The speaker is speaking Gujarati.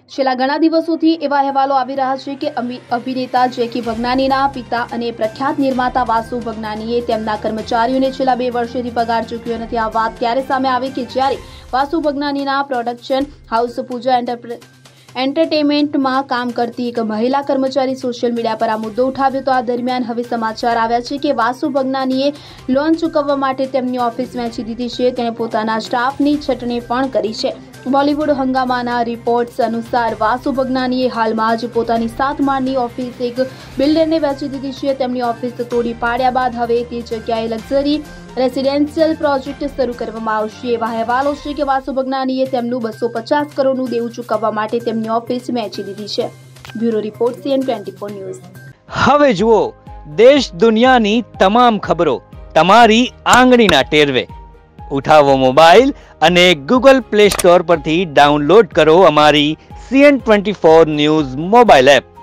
છેલ્લા ઘણા દિવસોથી એવા અહેવાલો આવી રહ્યા છે કે અભિનેતા જેકી ભગનાનીના પિતા અને પ્રખ્યાત નિર્માતા વાસુ ભગનાનીએ તેમના કર્મચારીઓને છેલ્લા 2 વર્ષથી પગાર ચૂક્યો નથી। આ વાત ત્યારે સામે આવી કે જ્યારે વાસુ ભગનાનીના પ્રોડક્શન હાઉસ પૂજા એન્ટરટેનમેન્ટમાં કામ કરતી એક મહિલા કર્મચારી સોશિયલ મીડિયા પર આ મુદ્દો ઉઠાવ્યો તો આ દરમિયાન હવે સમાચાર આવ્યા છે કે વાસુ ભગનાનીએ લોન ચૂકવવા માટે તેમની ઓફિસ વેચી દીધી છે। તેણે પોતાના સ્ટાફની છટણી પણ કરી છે। બોલિવૂડ હંગામાના રિપોર્ટ્સ અનુસાર વાસુ ભગનાનીએ હાલમાં જ પોતાની 7 માળની ઓફિસ એક બિલ્ડરને વેચી દીધી છે। તેમની ઓફિસ તોડી પાડ્યા બાદ હવે તે જગ્યાએ લક્ઝરી રેસિડેન્શિયલ પ્રોજેક્ટ શરૂ કરવામાં આવશે। એવા અહેવાલો છે કે વાસુ ભગનાનીએ તેમનું 250 કરોડનું દેવું ચૂકવવા માટે તેમની ઓફિસ વેચી દીધી છે। Bureau report CN24 news. હવે જુઓ દેશ દુનિયાની તમામ ખબરો તમારી આંગળીના ટેરવે। ઉઠાવો મોબાઈલ અને ગૂગલ પ્લે સ્ટોર પરથી ડાઉનલોડ કરો અમારી CN24 ન્યૂઝ મોબાઈલ એપ।